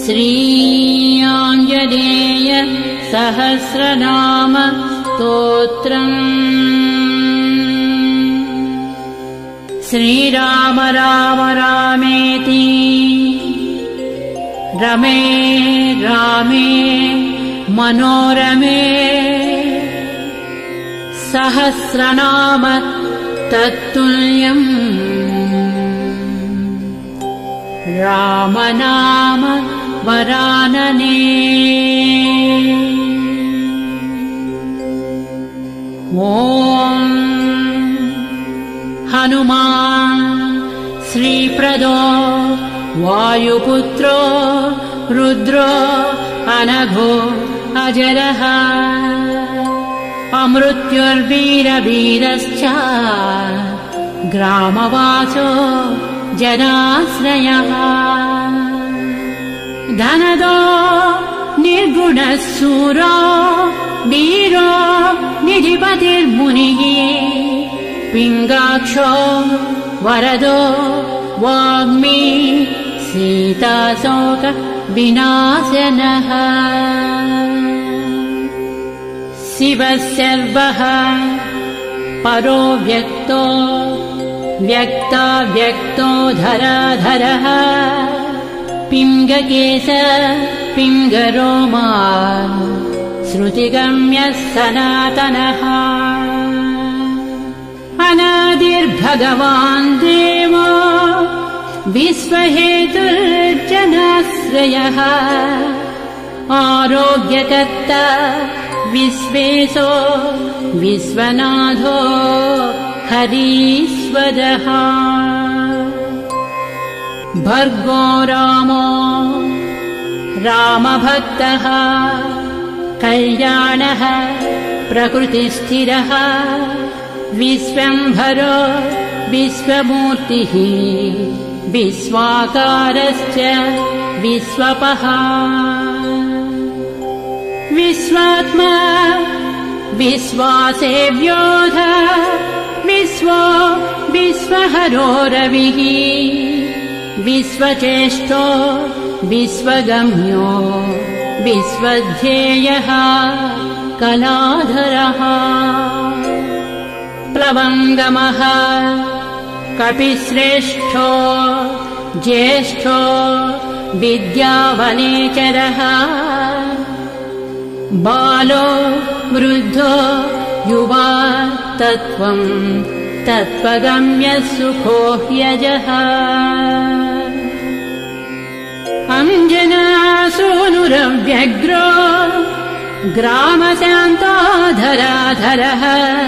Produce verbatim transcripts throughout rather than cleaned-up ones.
श्रीआञ्जनेय सहस्रनाम स्तोत्रम्। श्रीराम राम रामेति रमे रामे मनोरमे सहस्रनाम तत्तुल्यम् राम नाम वरानने। ॐ हनुमान् श्रीप्रदो वायुपुत्रो रुद्रो अनघो अजरः अमृत्युर्वीरवीरश्च ग्रामवासो जनाश्रयः धनदो निर्गुणः शूरो वीरो निधिपतिर्मुनिः पिङ्गाक्षो वरदो वाग्मी सीताशोक विनाशनः शिवः सर्वः परो व्यक्तो व्यक्ताव्यक्तो धराधरः पिङ्गकेश पिङ्गरोमा श्रुतिगम्यः सनातनः अनादिर्भगवान् देवो विश्वहेतुर्जनाश्रयः आरोग्यकर्ता विश्वेशो विश्वनाथो हरीश्वरः भर्गो रामो रामभक्तः कल्याणः प्रकृतिस्थिरः विश्वम्भरो विश्वमूर्तिः विश्वाकारश्च विश्वपः विश्वात्मा विश्वासेव्योऽध विश्वो विश्वहरो रविः विश्वचेष्टो विश्वगम्यो विश्वध्येयः कलाधरः प्लवङ्गमः कपिश्रेष्ठो ज्येष्ठो विद्यावनेचरः बालो वृद्धो युवा तत्त्वं तत्त्वगम्यः सुखो ह्यजः अञ्जनासूनुरव्यग्रो ग्रामशान्तो धराधरः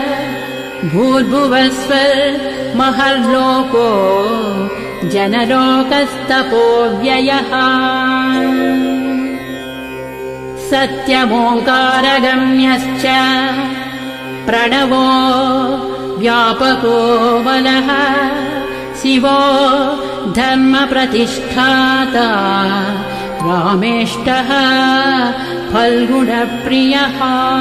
भूर्भुवस्वर् महर्लोको जनलोकस्तपोव्ययः सत्यमोङ्कारगम्यश्च प्रणवो व्यापको बलः शिवो धर्मप्रतिष्ठाता रामेष्टः फल्गुणप्रियः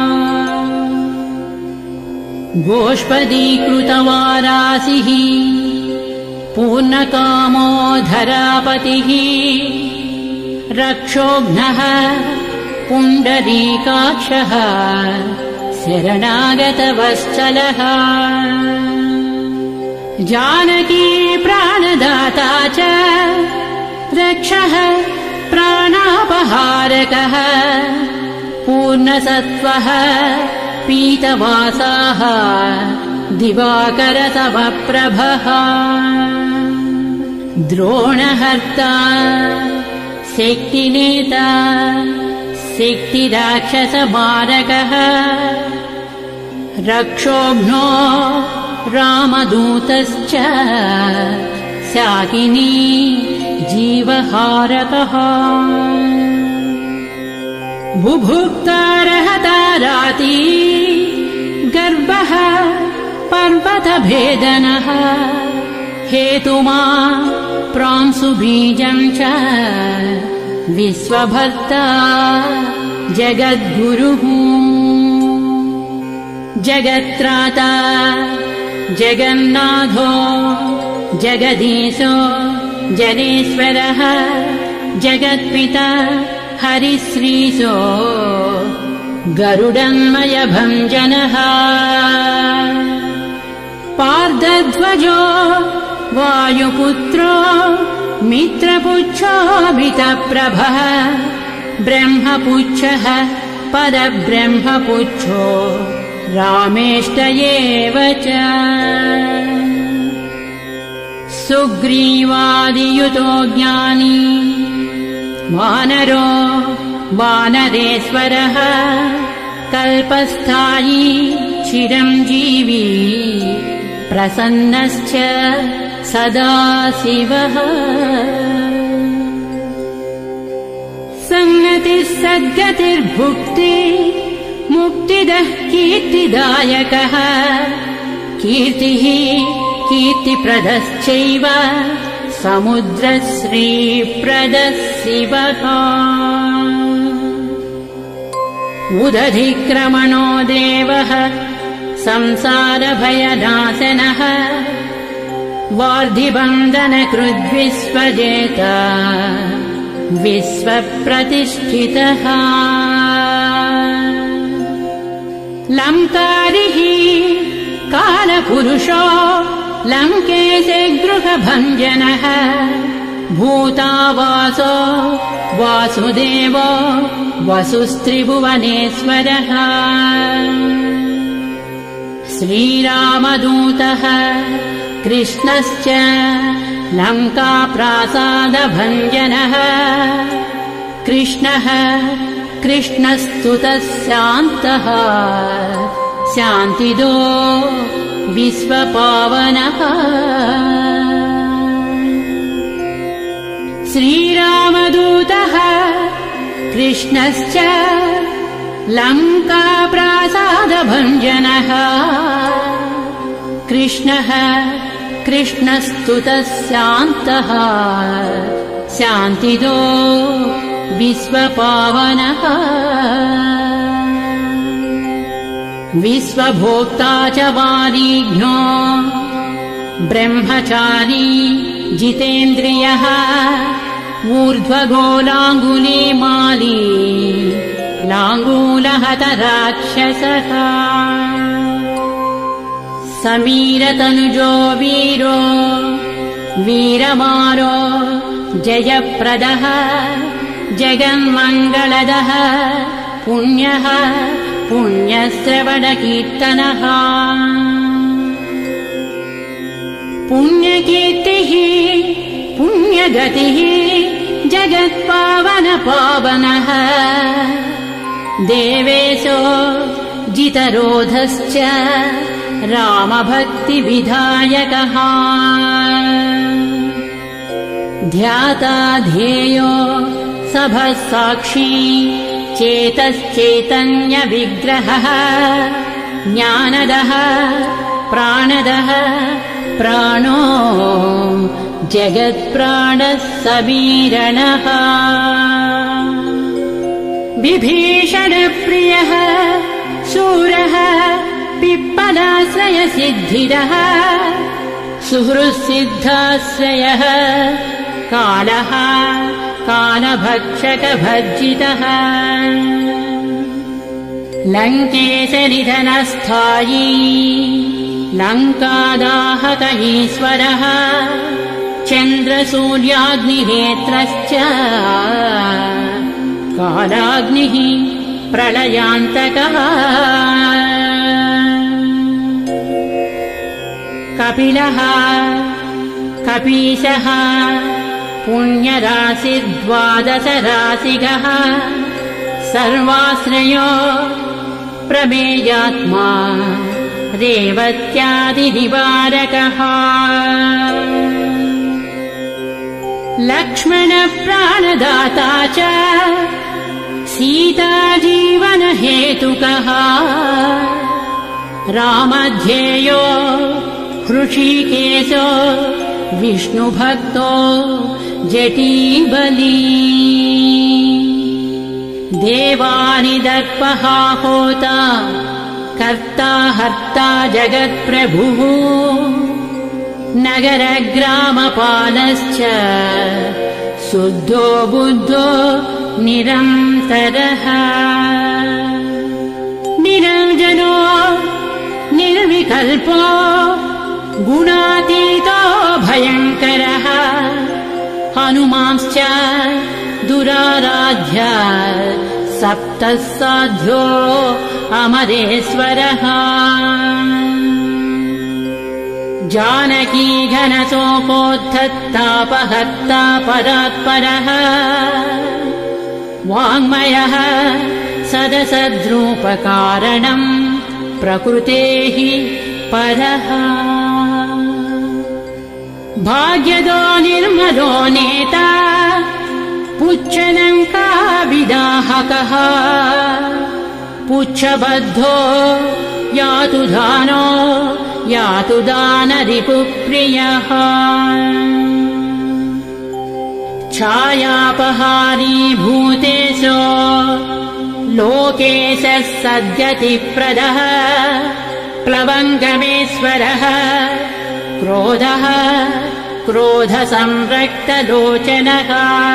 गोष्पदीकृतवारासिः पूर्णकामो धरापतिः रक्षोघ्नः पुण्डरीकाक्षः शरणागतवत्सलः जानकी प्राणदाता च रक्षः प्राणापहारकः पूर्णसत्त्वः पीतवासाः दिवाकरतमप्रभः द्रोणहर्ता शक्तिनेता शक्तिराक्षसमारकः रक्षोघ्नो रामदूतश्च शाकिनी जीवहारकः बुभुक्तारहता राती गर्भः पर्वतभेदनः हेतुमा प्रांशुबीजं च विश्वभर्ता जगद्गुरुः जगत्त्राता जगन्नाथो जगदीशो जनेश्वरः जगत्पिता हरिश्रीशो गरुडन्मय भञ्जनः पार्धध्वजो वायुपुत्रो मित्रपुच्छोऽमितप्रभः ब्रह्मपुच्छः परब्रह्मपुच्छो रामेष्ट एव च सुग्रीवादियुतो ज्ञानी वानरो वानरेश्वरः कल्पस्थायी चिरञ्जीवी प्रसन्नश्च सदा शिवः सन्नतिः सद्गतिर्भुक्ति मुक्तिदः कीर्तिदायकः कीर्तिः कीर्तिप्रदश्चैव समुद्रश्रीप्रदः शिवः उदधिक्रमणो देवः संसारभयनाशनः वार्धिबन्धनकृद्विश्वजेता विश्वप्रतिष्ठितः लङ्कारिः कालपुरुषो लङ्केशे गृहभञ्जनः भूतावासो वासुदेवो वसुस्त्रिभुवनेश्वरः श्रीरामदूतः कृष्णश्च लङ्काप्रासादभञ्जनः कृष्णः कृष्णस्तुतः शान्तः शान्तिदो विश्वपावनः श्रीरामदूतः कृष्णश्च लङ्काप्रासादभञ्जनः कृष्णः कृष्णस्तुतः शान्तः शान्तिदो विश्वपावनः विश्वभोक्ता च वारिघ्नो ब्रह्मचारी जितेन्द्रियः ऊर्ध्वगोलाङ्गुलीमाली लाङ्गूलहत राक्षसः समीरतनुजो वीरो वीरमारो जयप्रदः जगन्मङ्गलदः पुण्यः पुण्यश्रवणकीर्तनः पुण्यकीर्तिः पुण्यगतिः जगत्पावनपावनः देवेशो जितरोधश्च रामभक्तिविधायकः ध्याता ध्येयो सभः साक्षी चेतश्चैतन्यविग्रहः ज्ञानदः प्राणदः प्राणो जगत्प्राणः समीरणः विभीषणप्रियः शूरः पिप्पलाश्रयसिद्धिरः सुहृत्सिद्धाश्रयः कालः कालभक्षकभर्जितः लङ्केशनिधनस्थायी लङ्कादाहक ईश्वरः चन्द्रसूर्याग्निनेत्रश्च कालाग्निः प्रलयान्तकः कपिलः कपीशः पुण्यराशिर्द्वादशराशिगः सर्वाश्रयो प्रमेयात्मा रेवत्यादिनिवारकः लक्ष्मणप्राणदाता च सीताजीवनहेतुकः रामध्येयो हृषीकेशो विष्णुभक्तो जटीबली देवानि दर्पः होता कर्ता हर्ता जगत्प्रभुः नगरग्रामपालश्च शुद्धो बुद्धो निरन्तरः निरञ्जनो निर्विकल्पो गुणातीतो भयङ्करः हनुमांश्च दुराराध्य सप्तः साध्यो अमरेश्वरः जानकी घनशोकोद्धतापहर्ता परात्परः वाङ्मयः सदसद्रूपकारणम् प्रकृतेः परः भाग्यदो निर्मलो नेता पुच्छलङ्काविदाहकः पुच्छबद्धो यातु दानो यातु दानरिपुप्रियः छायापहारी भूतेशो लोकेशः सद्गतिप्रदः प्लवङ्गमेश्वरः क्रोधः क्रोधसंरक्तलोचनः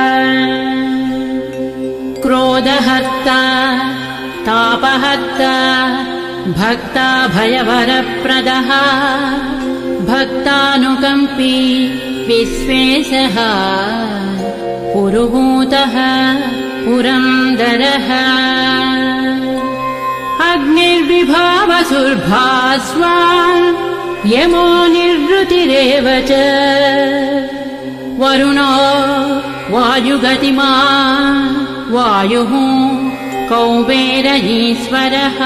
क्रोधहर्ता तापहर्ता भक्ता भयवरप्रदः भक्तानुकम्पी विश्वेशः पुरुहूतः पुरन्दरः अग्निर्विभावसुर्भास्वान् यमो निर्वृतिरेव च वरुणो वायुगतिमान् वायुः कौबेरईश्वरः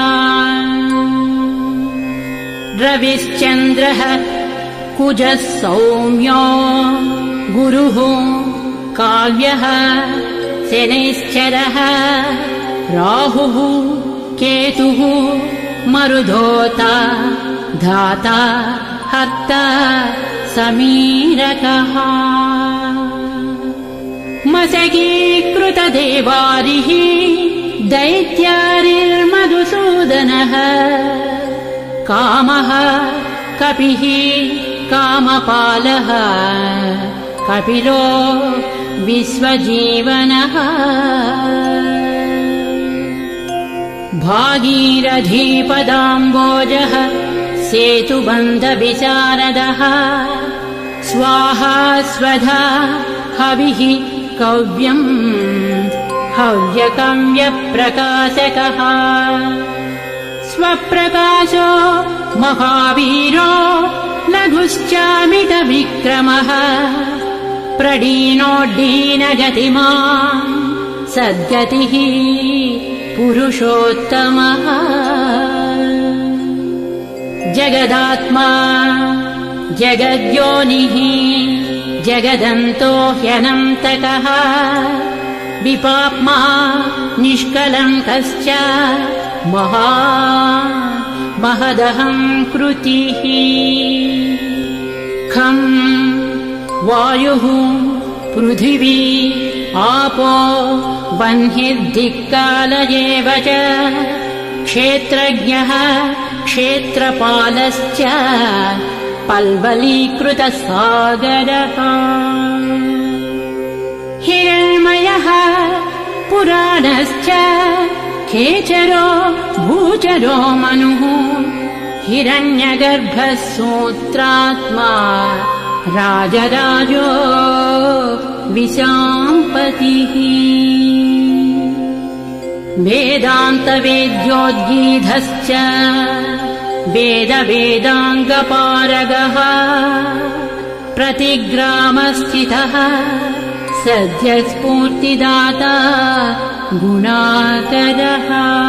रविश्चन्द्रः कुजः सौम्यो गुरुः काव्यः शनैश्चरः राहुः केतुः मरुधोता धाता हर्ता समीरकः मशकीकृतदेवारिः दैत्यारिर्मधुसूदनः कामः कपिः कामपालः कपिलो विश्वजीवनः भागीरथीपदाम्बोजः सेतुबन्धविशारदः स्वाहा स्वधा हविः कव्यम् हव्यकव्यप्रकाशकः स्वप्रकाशो महावीरो लघुश्चामितविक्रमः प्रडीनोड्डीनगतिमान् सद्गतिः पुरुषोत्तमः जगदात्मा जगद्योनिः जगदन्तो ह्यनन्तकः विपाप्मा निष्कलङ्कश्च महा महदहं कृतिः खम् वायुः पृथिवी आपो वह्निर्दिक्कालयेव च क्षेत्रज्ञः क्षेत्रपालश्च पल्वलीकृतसागरः हिरण्मयः पुराणश्च खेचरो भूचरो मनुः हिरण्यगर्भः सूत्रात्मा राजराजो विशाम्पतिः वेदान्तवेद्योद्गीधश्च वेदवेदाङ्गपारगः प्रतिग्रामस्थितः सद्यस्फूर्तिदाता गुणाकरः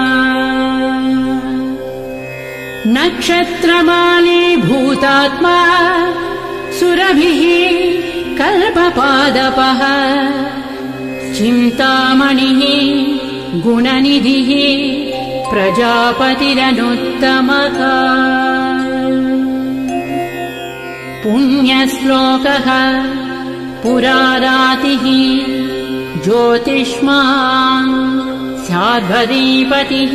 नक्षत्रमाली भूतात्मा सुरभिः कल्पपादपः चिन्तामणिः गुणनिधिः प्रजापतिरनुत्तमः पुण्यश्लोकः पुरारातिः ज्योतिष्मान् सार्वरीपतिः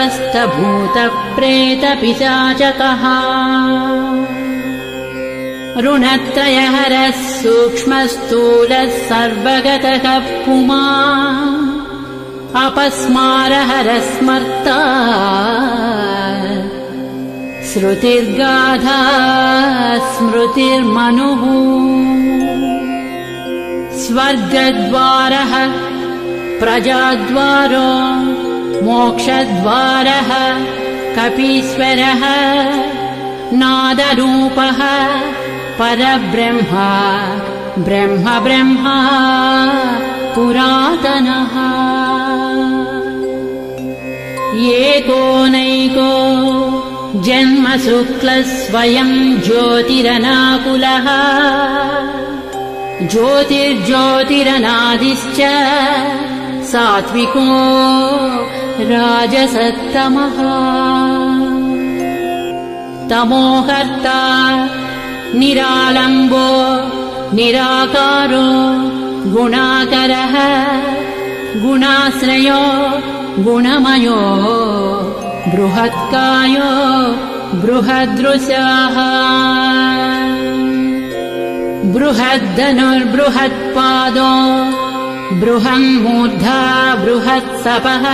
किलिकिल्यारवत्रस्तभूतप्रेतपिशाचकः ऋणत्रयहरः सूक्ष्मस्थूलः सर्वगतः पुमान् अपस्मारहरः स्मर्ता श्रुतिर्गाधा स्मृतिर्मनुः स्वर्गद्वारः प्रजाद्वारो मोक्षद्वारः कपीश्वरः नादरूपः परब्रह्मा ब्रह्म ब्रह्मा पुरातनः एकोनैको जन्म शुक्लः स्वयं ज्योतिरनाकुलः ज्योतिर्ज्योतिरनादिश्च सात्विको राजसत्तमः तमोहर्ता निरालम्बो निराकारो गुणाकरः गुणाश्रयो गुणमयो बृहत्कायो बृहदृशः बृहद्दनुर्बृहत्पादो बृहन्मूर्धा बृहत्सपः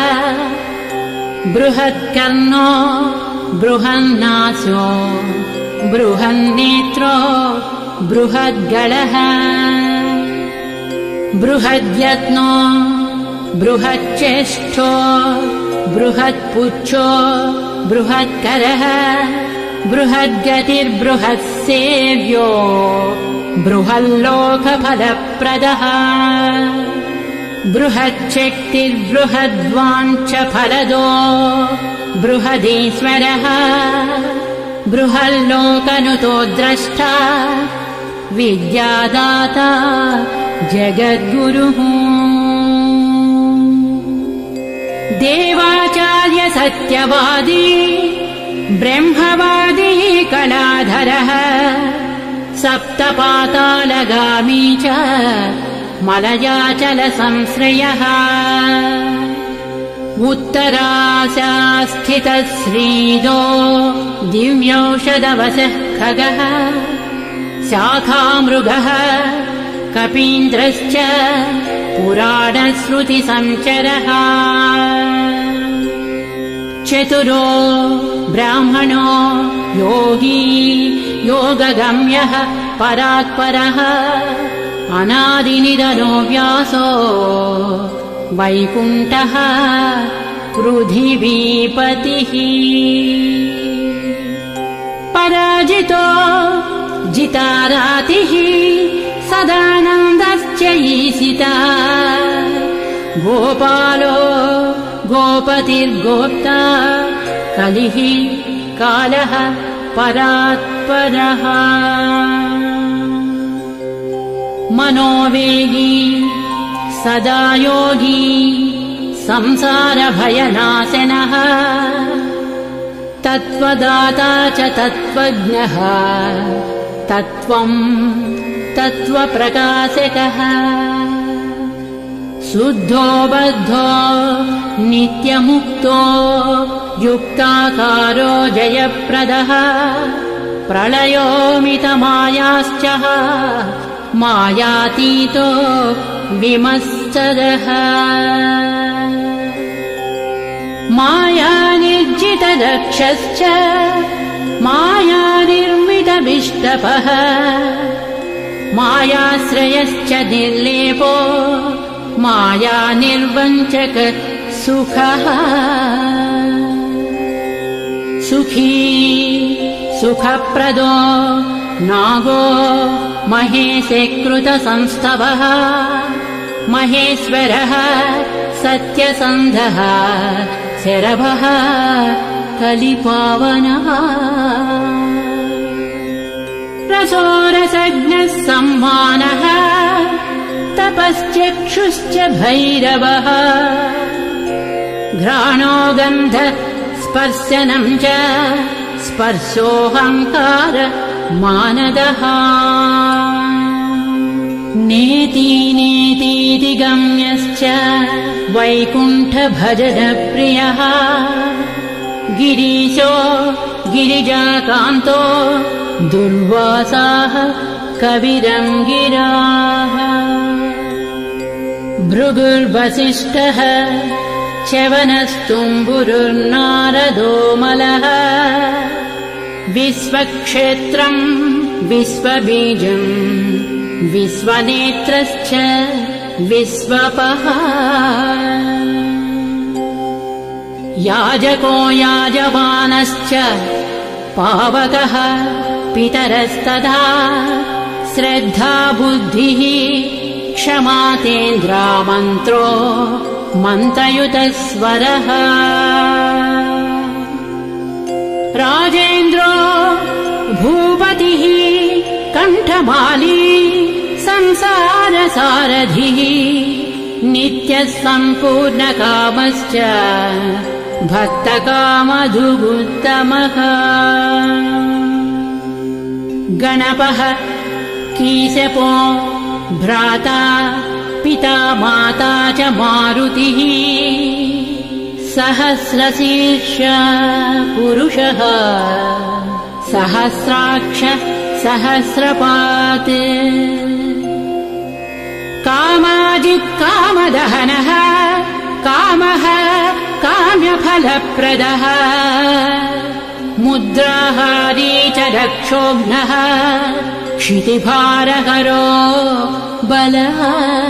बृहत्कर्णो बृहन्नासो बृहन्नेत्रो बृहद्गळः बृहद्यत्नो बृहच्चेष्टो बृहत्पुच्छो बृहत्करः बृहद्गतिर्बृहत्सेव्यो बृहल्लोकफलप्रदः बृहच्छक्तिर्बृहद्वाञ्छफलदो बृहदीश्वरः बृहल्लोकनुतो द्रष्टा विद्यादाता जगद्गुरुः देवाचार्य सत्यवादी ब्रह्मवादी कलाधरः सप्तपातालगामी च मलयाचल संश्रयः उत्तराशास्थितः श्रीदो दिव्यौषधवशः खगः शाखामृगः कपीन्द्रश्च पुराणश्रुतिसञ्चरः चतुरो ब्राह्मणो योगी योगगम्यः परात्परः अनादिनिधनो व्यासो वैकुण्ठः पृथिवीपतिः पराजितो जितारातिः सदानन्दश्च ईशिता गोपालो गोपतिर्गोप्ता कलिः कालः परात्परः मनोवेगी सदा योगी संसारभयनाशनः तत्त्वदाता च तत्त्वज्ञः तत्त्वं तत्त्वप्रकाशकः शुद्धो बद्धो नित्यमुक्तो युक्ताकारो जयप्रदः प्रलयोमितमायाश्च मायातीतो विमत्सरः मायानिर्जितदक्षश्च मायानिर्मितविष्टपः मायाश्रयश्च निर्लेपो मायानिर्वञ्चक सुखः सुखी सुखप्रदो नागो महेशकृतसंस्तवः महेश्वरः सत्यसन्धः शरभः कलिपावनः रसोरसज्ञः सम्मानः तपश्चक्षुश्च भैरवः घ्राणो गन्ध स्पर्शनम् च स्पर्शोऽहङ्कार मानदः नेति नेतीति गम्यश्च वैकुण्ठभजनप्रियः गिरीशो गिरिजाकान्तो दुर्वासाः कविरङ्गिराः भृगुर्वसिष्ठः च्यवनस्तुम्बुरुर्नारदो मलः विश्वक्षेत्रम् विश्वबीजम् विश्वनेत्रश्च विश्वपः याजको याजमानश्च पावकः पितरस्तथा श्रद्धा बुद्धिः क्षमा तेन्द्रा मन्त्रो मन्त्रयुतस्वरः राजेन्द्रो भूपतिः कण्ठमाली संसारसारथिः नित्यः सम्पूर्णकामश्च भक्तकामधुगुत्तमः गणपः कीशपो भ्राता पिता माता च मारुतिः सहस्रशीर्ष पुरुषः सहस्राक्ष सहस्रपात् कामाजित्कामदहनः कामः काम्यफलप्रदः मुद्राहारी च रक्षोघ्नः क्षितिभारहरो बलः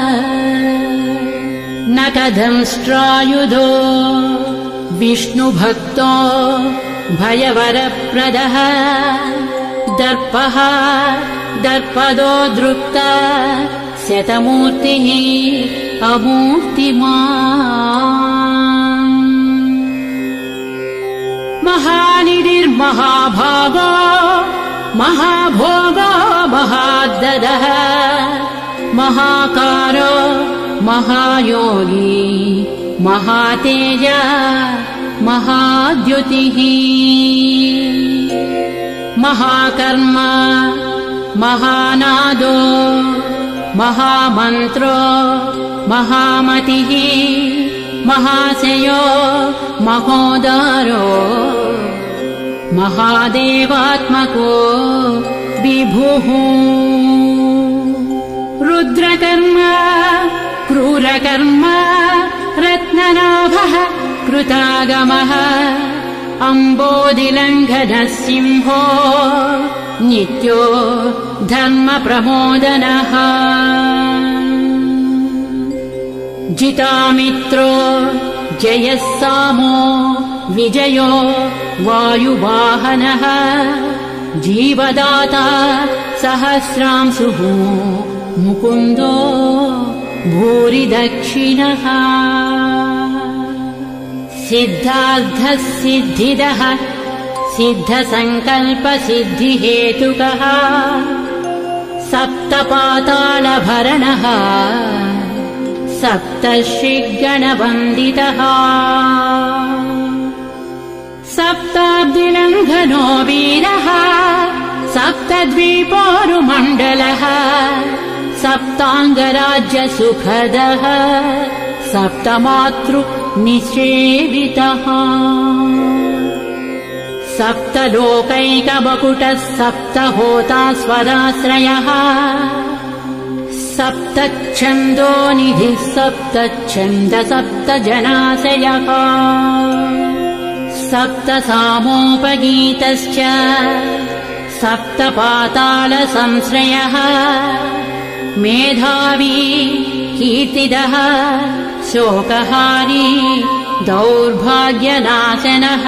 न कदंष्ट्रायुधो विष्णुभक्तो भयवरप्रदः दर्पः दर्पदो दृप्ता शतमूर्तिः अमूर्तिमान् महानिधिर्महाभागो महाभोगो महाददः महाकारो महायोगी महातेज महाद्युतिः महाकर्म महानादो महामन्त्रो महामतिः महाशयो महोदारो महादेवात्मको विभुः रुद्रकर्म क्रूरकर्म रत्ननाभः कृतागमः अम्बोधिलङ्घनः सिंहो नित्यो धर्मप्रमोदनः जितामित्रो जयः सामो विजयो वायुवाहनः जीवदाता सहस्रांशुः मुकुन्दो भूरिदक्षिणः सिद्धार्थः सिद्धिदः सिद्धसङ्कल्पसिद्धिहेतुकः सप्तपातालभरणः सप्तर्षिगणवन्दितः सप्ताब्दिलङ्घनो वीरः सप्तद्वीपोरुमण्डलः सप्ताङ्गराज्यसुखदः सप्तमातृनिषेवितः सप्तलोकैकवकुटः सप्तहोता स्वराश्रयः सप्तच्छन्दो निधिः सप्तच्छन्द सप्तजनाशयः सप्तसामोपगीतश्च सप्तपातालसंश्रयः मेधावी कीर्तिदः शोकहारी दौर्भाग्यनाशनः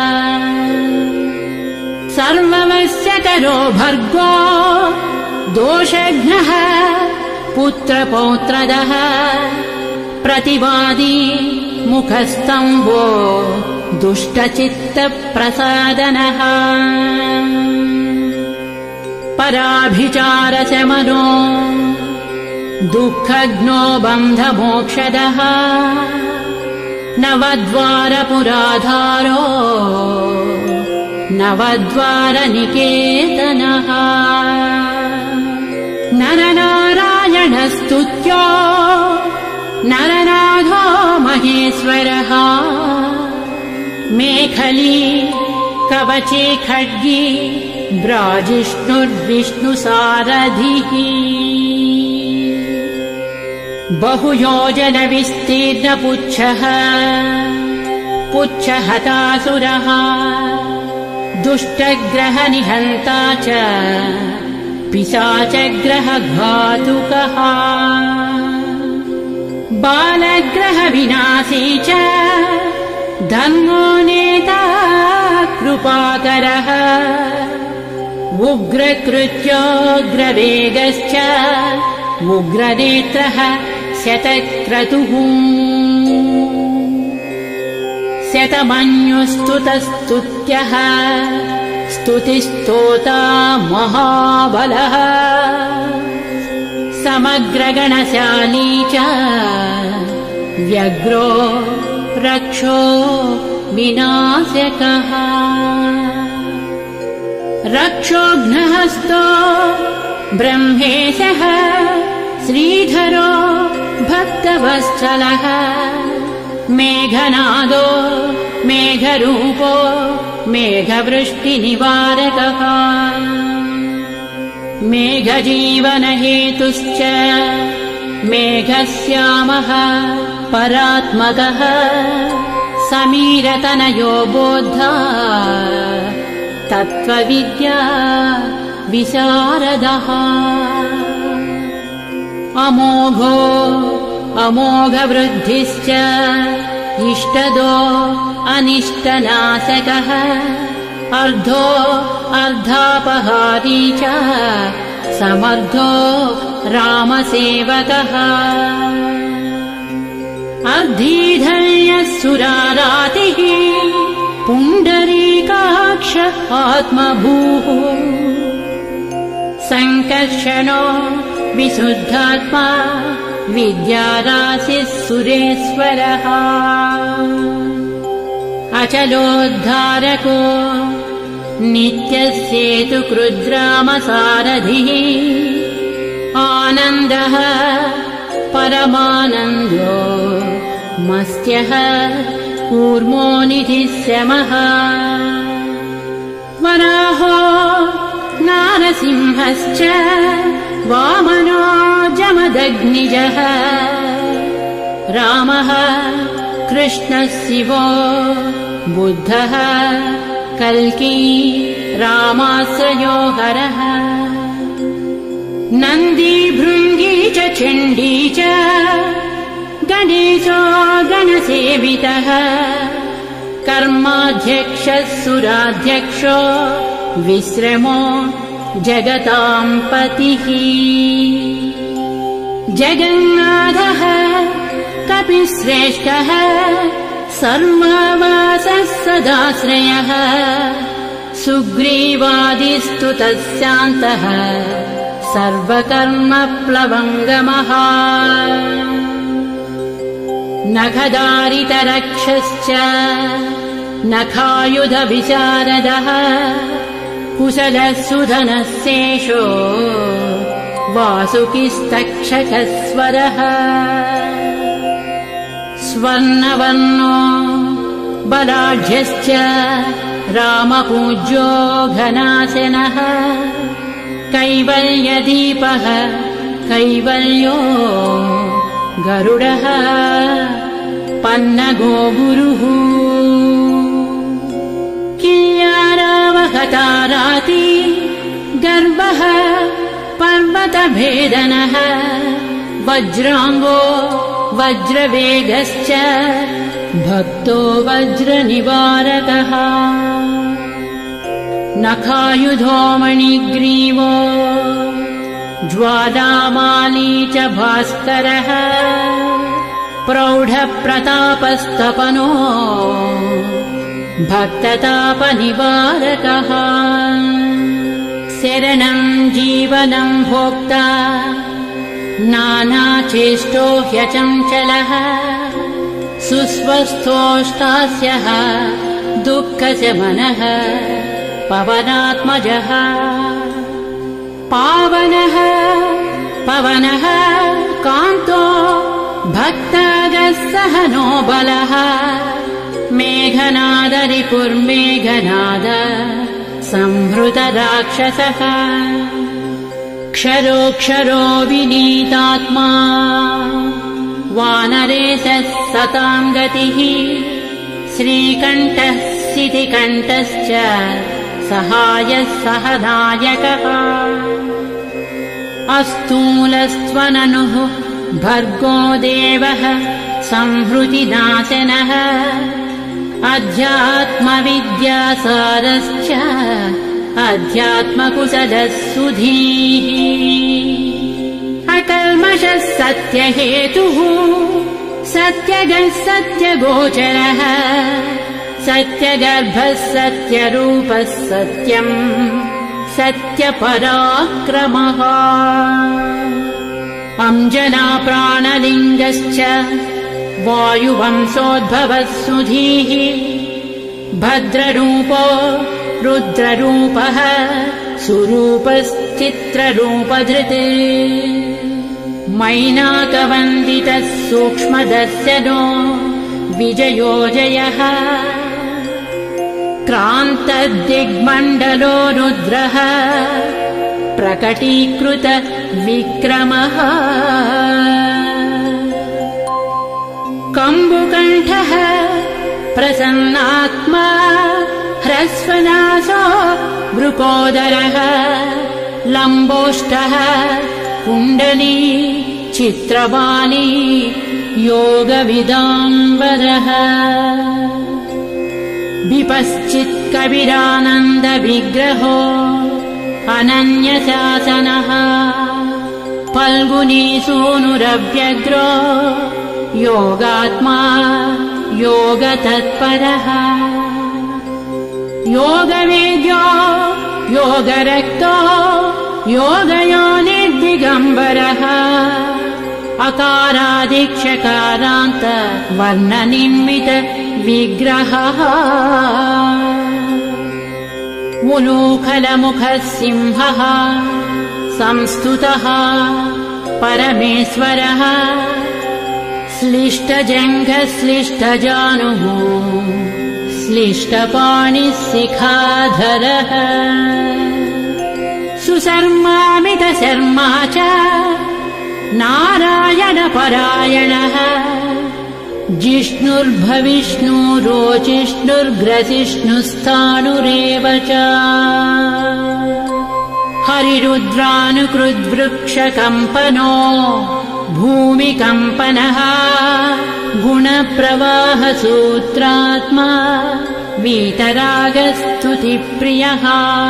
सर्ववश्यकरो भर्गो दोषघ्नः पुत्रपौत्रदः प्रतिवादी मुखस्तम्भो दुष्टचित्तप्रसादनः पराभिचारशमनो दुःखघ्नो बन्धमोक्षदः नवद्वारपुराधारो नवद्वारनिकेतनः नरनारायणस्तुत्यो नरनाथो महेश्वरः मेखली कवचे खड्गी ब्राजिष्णुर्विष्णुसारथिः बहुयोजनविस्तीर्णपुच्छः पुच्छहतासुरः दुष्टग्रहनिहन्ता च पिशाचग्रहघातुकः बालग्रहविनाशी च धर्मो नेता कृपाकरः उग्रकृत्योग्रवेगश्च उग्रनेत्रः शतक्रतुः शतमन्युस्तुतस्तुत्यः स्तुतिस्तोता महाबलः समग्रगणशाली च व्यग्रो रक्षो विनाशकः रक्षोघ्नहस्तो ब्रह्मेशः श्रीधरो भक्तवत्सलः मेघनादो मेघरूपो मेघवृष्टिनिवारकः मेघजीवनहेतुश्च मेघश्यामः परात्मकः समीरतनयो बोद्धा तत्त्वविद्या विशारदः अमोघो अमोघवृद्धिश्च इष्टदो अनिष्टनाशकः अर्धो अर्धापहारी च समर्थो रामसेवकः अर्धीधर्यः सुरारातिः पुण्डरीकाक्ष आत्मभूः सङ्कर्षणो विशुद्धात्मा विद्याराशिः सुरेश्वरः अचलोद्धारको नित्यस्येतुकृद्रामसारथिः आनन्दः परमानन्दो मस्त्यः कूर्मो निधिशमः वराहो नारसिंहश्च वामनो जमदग्निजः रामः कृष्णः शिवो बुद्धः कल्की रामाश्रयो हरः नन्दी भृङ्गी च चण्डी च गणेशो गणसेवितः कर्माध्यक्षः सुराध्यक्षो विश्रमो जगतां पतिः जगन्नाथः कपिश्रेष्ठः सर्ववासः सदाश्रयः सुग्रीवादिस्तुतः शान्तः सर्वकर्मप्लवङ्गमः नखदारितरक्षश्च नखायुधविशारदः कुशलः सुधनः शेषो वासुकिस्तक्षकस्वरः स्वर्णवर्णो बलाढ्यश्च रामपूज्यो घनाशनः कैवल्यदीपः कैवल्यो गरुडः पन्नगो गुरुः किल्यारावहताराति गर्वः पर्वतभेदनः वज्राङ्गो वज्रवेगश्च भक्तो वज्रनिवारकः नखायुधो मणिग्रीवो ज्वालामाली च भास्करः प्रौढप्रतापस्तपनो भक्ततापनिवारकः शरणं जीवनं भोक्ता नानाचेष्टो ह्यचञ्चलः सुस्वस्थोष्टास्यः दुःखशमनः पवनात्मजः पावनः पवनः कान्तो भक्तागः सहनो बलः मेघनादरिपुर्मेघनाद संहृतराक्षसः क्षरोक्षरो विनीतात्मा वानरेशः सतां गतिः श्रीकण्ठः सितिकण्ठश्च सहायः सहनायकः अस्तूलस्त्वननुः भर्गो देवः संहृतिनाशनः अध्यात्मविद्यासारश्च अध्यात्मकुशलः सुधीः अकल्मषः सत्यहेतुः सत्यगः सत्यगोचरः सत्यगर्भः सत्यरूपः सत्यम् सत्यपराक्रमः अंजना प्राणलिङ्गश्च वायुवंशोद्भवः सुधीः भद्ररूपो रुद्ररूपः सुरूपश्चित्ररूपधृत् मैनाकवन्दितः सूक्ष्मदर्शनो विजयो जयः क्रान्तदिग्मण्डलो रुद्रः प्रकटीकृत विक्रमः कम्बुकण्ठः प्रसन्नात्मा ह्रस्वनासो वृकोदरः लम्बोष्टः कुण्डली चित्रवाली योगविदाम्बरः विपश्चित्कविरानन्दविग्रहो अनन्यशासनः फल्गुनी सूनुरव्यग्रो योगात्मा योगतत्परः योगवेद्यो योगरक्तो योगयोनिर्दिगम्बरः अकारादिक्षकारान्त वर्णनिर्मित विग्रहः उलूखलमुखः सिंहः संस्तुतः परमेश्वरः श्लिष्टजङ्घः श्लिष्टजानुः श्लिष्टपाणिः शिखाधरः सुशर्मामितशर्मा च नारायणपरायणः जिष्णुर्भविष्णुरोचिष्णुर्ग्रसिष्णुस्थाणुरेव च हरिरुद्रानुकृद्वृक्षकम्पनो भूमिकम्पनः गुणप्रवाहसूत्रात्मा वीतरागस्तुतिप्रियः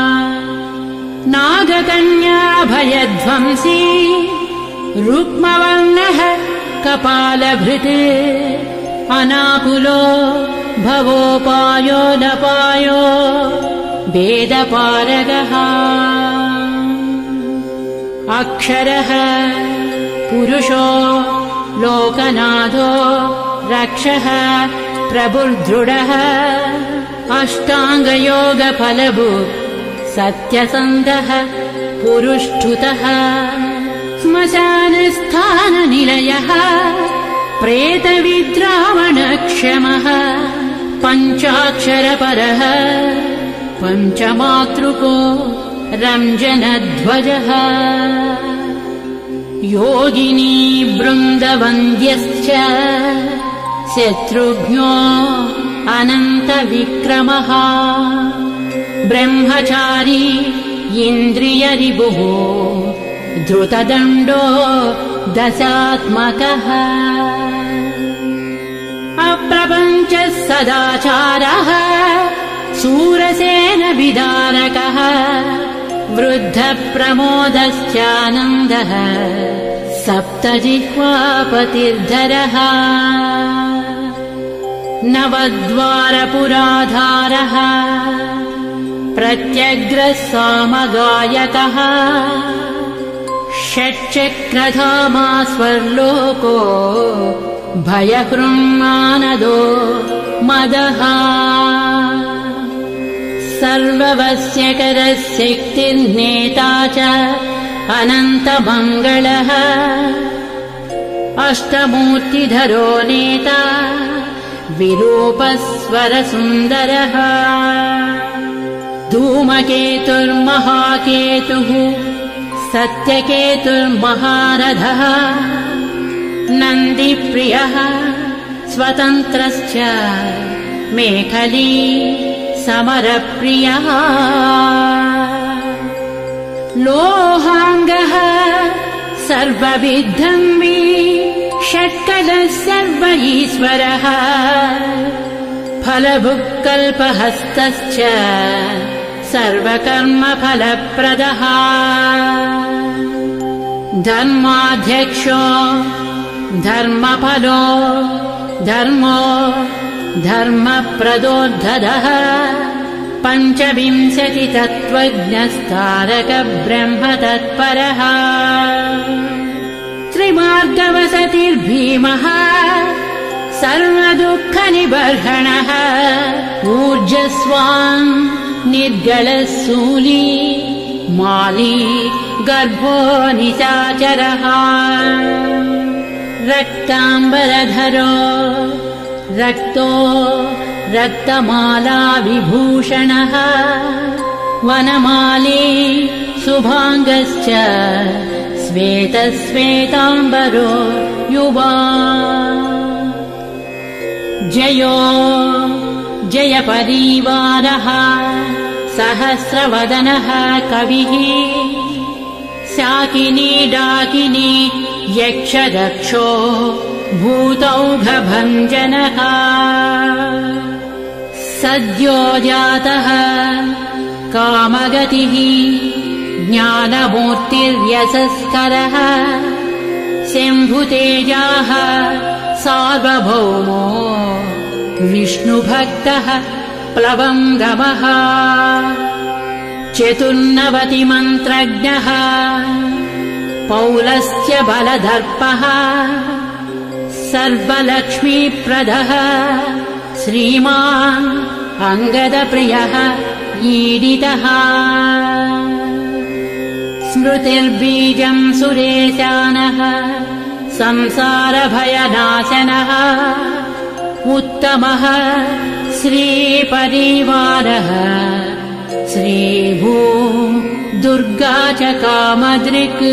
नागकन्याभयध्वंसी रुक्मवर्णः कपालभृत् अनाकुलो भवोपायो नपायो वेदपारगः अक्षरः पुरुषो लोकनाथो रक्षः प्रभुर्दृढः अष्टाङ्गयोगफलभु सत्यसन्धः पुरुष्ठुतः श्मशानस्थाननिलयः प्रेतविद्रावणक्षमः पञ्चाक्षरपरः पञ्चमातृको रञ्जनध्वजः योगिनी बृन्दवन्द्यश्च शत्रुघ्नो अनन्तविक्रमः ब्रह्मचारी इन्द्रियरिपुः धृतदण्डो दशात्मकः अप्रपञ्चः सदाचारः शूरसेनविदारकः वृद्धप्रमोदश्चानन्दः सप्तजिह्वापतिर्धरः नवद्वारपुराधारः प्रत्यग्रः सामगायकः षट्चक्रधामा स्वर्लोको भयहृन्मानदो मदः सर्ववश्यकरः शक्तिर्नेता च अनन्तमङ्गलः अष्टमूर्तिधरो नेता विरूपस्वरसुन्दरः धूमकेतुर्महाकेतुः सत्यकेतुर्महारथः नन्दिप्रियः स्वतन्त्रश्च मेखली समरप्रियः लोहाङ्गः सर्वविद्धम्बी षट्कलः सर्व ईश्वरः फलभुक्कल्पहस्तश्च सर्वकर्मफलप्रदः धर्माध्यक्षो धर्मफलो धर्मो धर्मप्रदोद्धतः पञ्चविंशति तत्त्वज्ञस्तारक ब्रह्म तत्परः त्रिमार्गवसतिर्भीमः सर्वदुःखनिबर्हणः ऊर्जस्वान् निर्गलः शूली माली गर्भो निशाचरः रक्ताम्बरधरो रक्तो रक्तमाला विभूषणः वनमाली शुभाङ्गश्च श्वेतश्वेताम्बरो युवा जयो जयपरिवारः सहस्रवदनः कविः शाकिनी डाकिनी यक्षदक्षो भूतौघभञ्जनः सद्यो जातः कामगतिः ज्ञानमूर्तिर्यशस्करः शम्भुतेजाः सार्वभौमो विष्णुभक्तः प्लवङ्गमः चतुर्नवतिमन्त्रज्ञः पौलस्य बलदर्पः सर्वलक्ष्मीप्रदः श्रीमान् अङ्गदप्रियः ईडितः स्मृतिर्बीजम् सुरेशानः संसारभयनाशनः उत्तमः श्रीपरिवारः श्रीभू दुर्गा च कामदृक्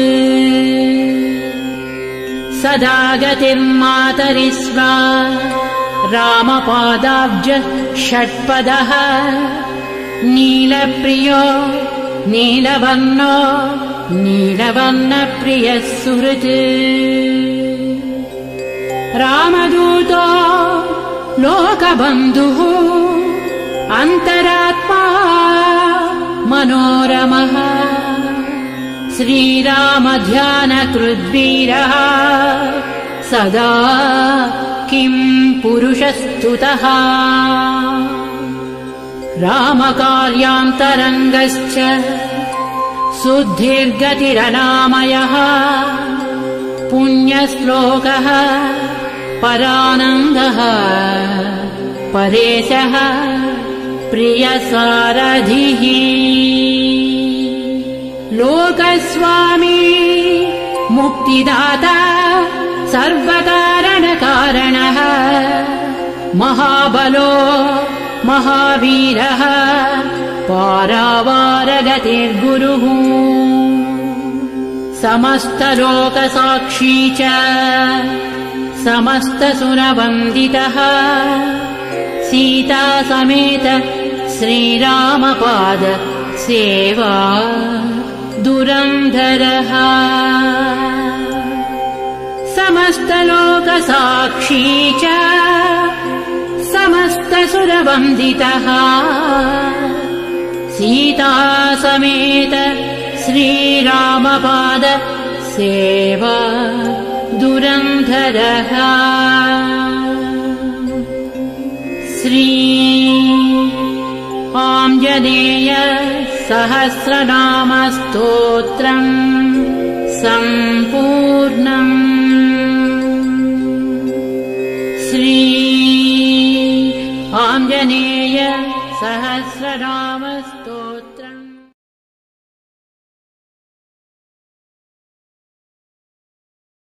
सदा गतिर्मातरिस्वा रामपादाब्ज षट्पदः नीलप्रियो नीलवर्णो नीलवर्णप्रियः सुहृत् रामदूतो लोकबन्धुः अन्तरात्मा मनोरमः श्रीरामध्यानकृद्वीरः सदा किं पुरुषस्तुतः रामकार्यान्तरङ्गश्च शुद्धिर्गतिरनामयः पुण्यश्लोकः परानन्दः परेशः प्रियसारथिः लोकस्वामी मुक्तिदाता सर्वकारणकारणः महाबलो महावीरः पारावारगतिर्गुरुः समस्तलोकसाक्षी च समस्तसुरवन्दितः सीता समेत श्रीरामपाद सेवा दुरन्धरः समस्तलोकसाक्षी च समस्तसुरवन्दितः सीता समेत श्रीरामपाद सेवा दुरन्धरः श्री आञ्जनेय सहस्रनामस्तोत्रम् सम्पूर्णम् श्री आञ्जनेय सहस्रनाम